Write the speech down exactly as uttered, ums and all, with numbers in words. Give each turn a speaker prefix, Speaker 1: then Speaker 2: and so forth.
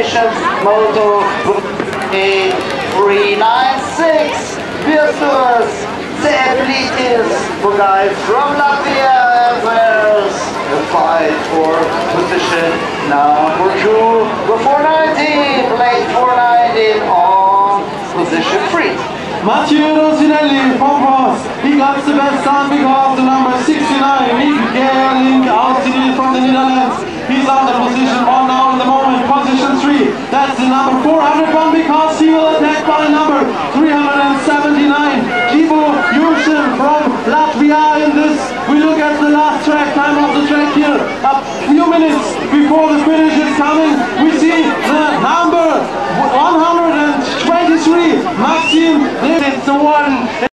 Speaker 1: congratulations, Moto eight three nine six, Virtus Zeplitis, for guys from Latvia, and there's a fight for position number two, the four ninety, plate four ninety on position three.
Speaker 2: Mathieu Rossinelli from Ross, he got the best time because the number sixty-nine, Nick Gerling Altini from the Netherlands, he's on the position one now in the moment, position three. That's the number four hundred one because he will attack by number three hundred seventy-nine, Gibo Yushin from Latvia. In this, we look at the last track, time of the track here, a few minutes before the finish is coming, we see the number one hundred twenty-three, Maxim, it's the one.